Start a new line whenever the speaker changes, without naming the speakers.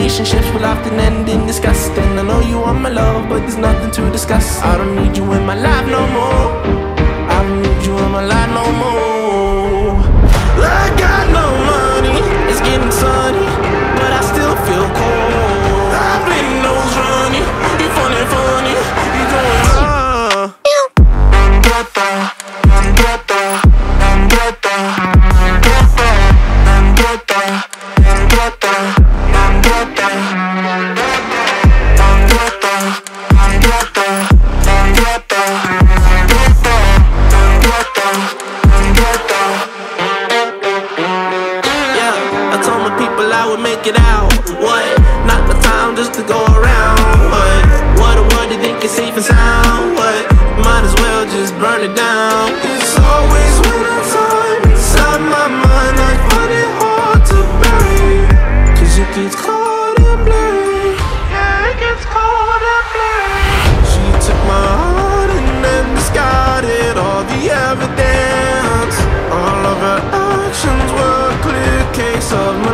relationships will often end in disgust. And I know you want my love, but there's nothing to discuss. I don't need you in my life no more. I don't need you in my life no more. I got no money, it's getting sunny, but I still feel cold. I've been nose running, you funny, you going make it out. What? Not the time just to go around. What do you think is safe and sound? What? Might as well just burn it down. It's always winter time inside my mind. I find it hard to bury, 'cause it gets cold and blurry. Yeah, it gets cold and blurry. She took my heart and then discarded all the evidence. All of her actions were a clear case of